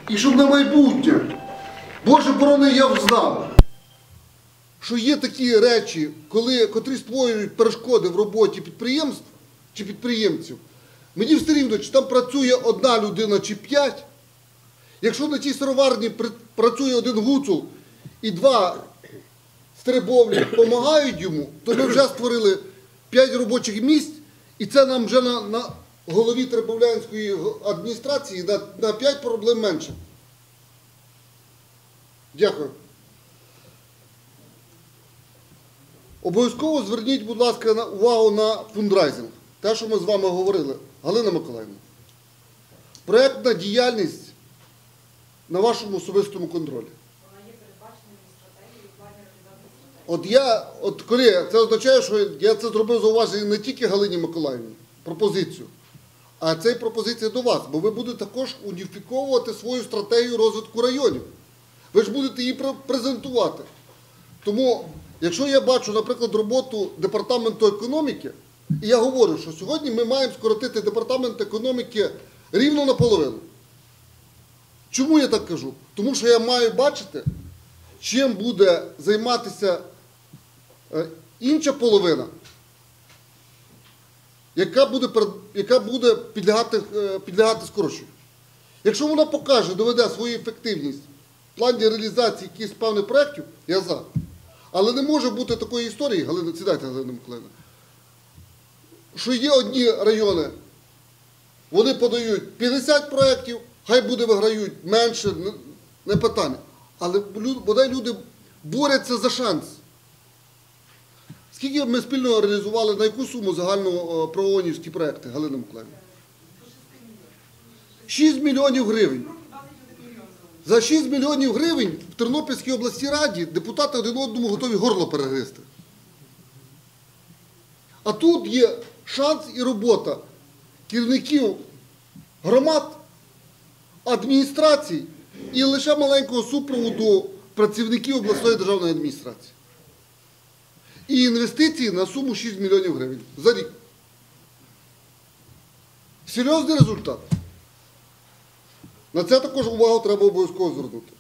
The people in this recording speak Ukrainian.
І щоб на майбутнє, Боже борони, я взнав, що є такі речі, котрі створюють перешкоди в роботі підприємств чи підприємців. Мені все рівно, чи там працює одна людина чи 5. Якщо на тій сироварні працює один гуцул і 2 стрибовлі допомагають йому, то ми вже створили 5 робочих місць, і це нам вже на голові Теребовлянської адміністрації на 5 проблем менше. Дякую. Обов'язково зверніть, будь ласка, увагу на фундрайзинг. Те, що ми з вами говорили. Галина Миколаївна. Проєктна діяльність на вашому особистому контролі. Вона є передбаченою в стратегії, в плані реалізації стратегії. Коли це означає, що я це зробив зауваження не тільки Галині Миколаївні, пропозицію, а це і пропозиція до вас, бо ви будете також уніфіковувати свою стратегію розвитку районів. Ви ж будете її презентувати. Тому, якщо я бачу, наприклад, роботу департаменту економіки, і я говорю, що сьогодні ми маємо скоротити департамент економіки рівно наполовину. Чому я так кажу? Тому що я маю бачити, чим буде займатися інша половина, яка буде підлягати скороченню. Якщо вона покаже, доведе свою ефективність в плані реалізації якихось певних проєктів, я за. Але не може бути такої історії, сідайте, Галина Миколаївна, що є одні райони, вони подають 50 проєктів, хай буде виграють менше, не питання. Але бодай люди борються за шанс. Скільки ми спільно реалізували, на яку суму загально правоонівські проєкти, Галина Миколаївна? 6 мільйонів гривень. За 6 мільйонів гривень в Тернопільській обласній раді депутати один одному готові горло перегризти. А тут є шанс і робота керівників громад, адміністрацій і лише маленького супроводу працівників обласної державної адміністрації. І інвестиції на суму 6 мільйонів гривень за рік. Серйозний результат. На це також увагу треба обов'язково звернути.